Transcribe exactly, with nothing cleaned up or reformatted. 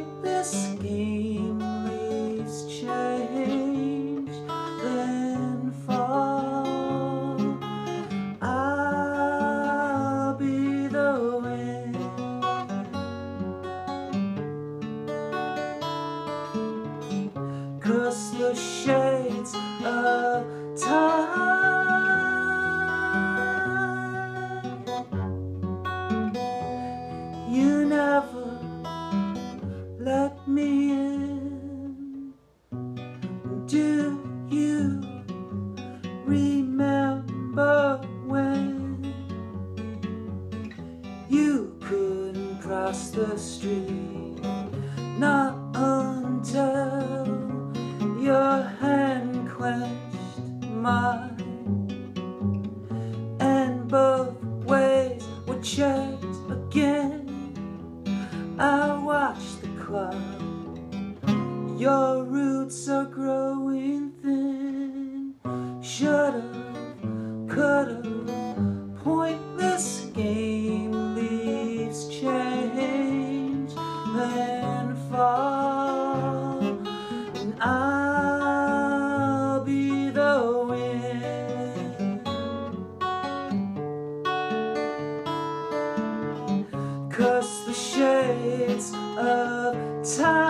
pointless game leaves change, then fall. I'll be the wind. Cause the shades of time, you never let me in. Do you remember when you couldn't cross the street? Not until your hand quenched mine, and both ways were checked again. I watched the clock. Your roots are growing thin. Should've, could've, pointless game leaves change and fall. And I'll be the wind. Cause the shades of time